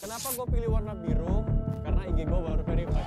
Kenapa gue pilih warna biru? Karena IG gue baru verified.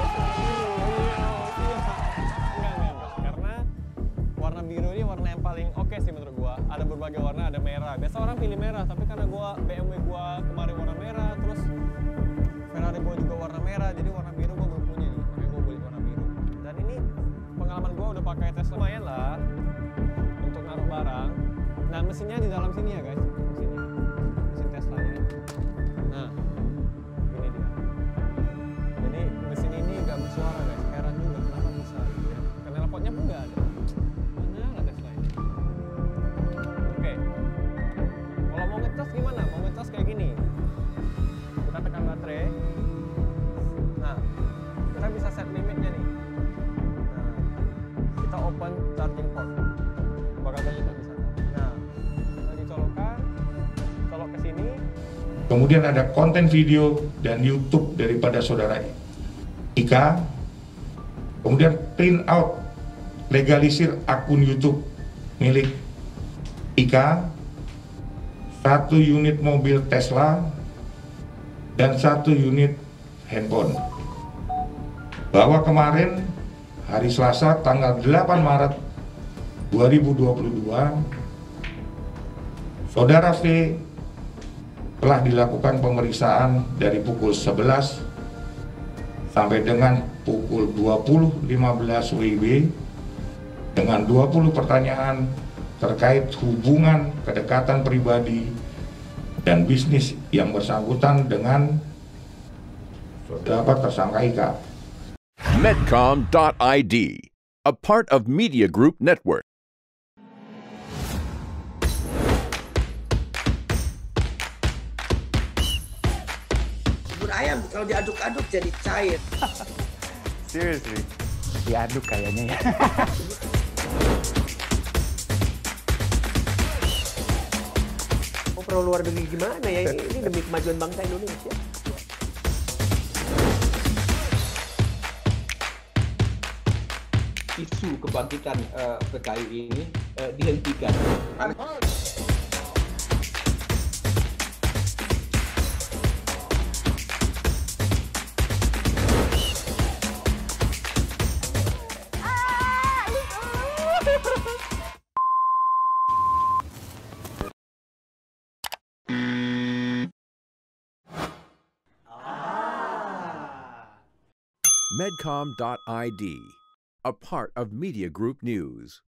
Enggak. Karena warna biru ini warna yang paling oke sih menurut gue. Ada berbagai warna, ada merah. Biasa orang pilih merah, tapi karena BMW gue kemarin warna merah, terus Ferrari gue juga warna merah, jadi warna biru gue belum punya nih. Makanya gue beli warna biru. Dan ini pengalaman gue udah pakai Tesla lumayan lah untuk naruh barang. Nah mesinnya di dalam sini ya guys, sini mesin Teslanya. Nah ini dia. Jadi mesin ini nggak bersuara guys, heran juga kenapa bisa gitu ya. Karena potnya pun nggak ada. Mana nggak Tesla ini? Oke. Kalau mau ngecas gimana? Mau ngecas kayak gini. Kita tekan baterai. Nah kita bisa set limitnya nih. Nah kita open charging port. Bagasinya kita bisa. Nah kita dicolokkan, colok ke sini. Kemudian ada konten video dan YouTube daripada saudara Ika. Kemudian print out legalisir akun YouTube milik Ika, 1 unit mobil Tesla, dan 1 unit handphone. Bahwa kemarin hari Selasa tanggal 8 Maret 2022, saudara V telah dilakukan pemeriksaan dari pukul 11 sampai dengan pukul 20.15 WIB dengan 20 pertanyaan terkait hubungan kedekatan pribadi dan bisnis yang bersangkutan dengan saudara tersangka Ika. Medcom.id, a part of Media Group Network. Bubur ayam kalau diaduk-aduk jadi cair. Seriously? Diaduk kayaknya ya. Mau perlu luar negeri gimana ya? Ini demi kemajuan bangsa Indonesia. Isu kebangkitan PKI ini dihentikan. Medcom.id, a part of Media Group News.